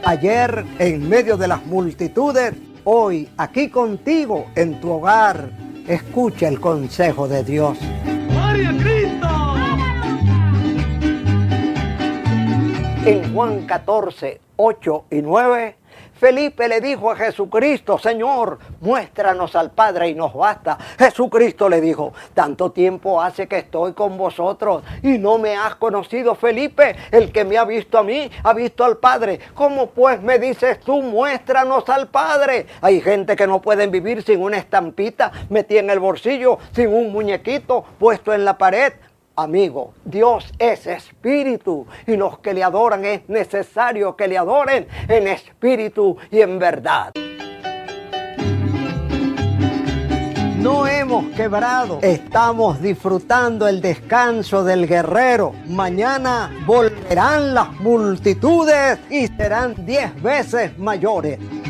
Ayer en medio de las multitudes, hoy aquí contigo en tu hogar. Escucha el consejo de Dios. ¡Gloria a Cristo! En Juan 14, 8 y 9, Felipe le dijo a Jesucristo: Señor, muéstranos al Padre y nos basta. Jesucristo le dijo: tanto tiempo hace que estoy con vosotros y no me has conocido, Felipe. El que me ha visto a mí, ha visto al Padre. ¿Cómo pues me dices tú, muéstranos al Padre? Hay gente que no pueden vivir sin una estampita metida en el bolsillo, sin un muñequito puesto en la pared. Amigo, Dios es espíritu y los que le adoran es necesario que le adoren en espíritu y en verdad. No hemos quebrado, estamos disfrutando el descanso del guerrero. Mañana volverán las multitudes y serán 10 veces mayores.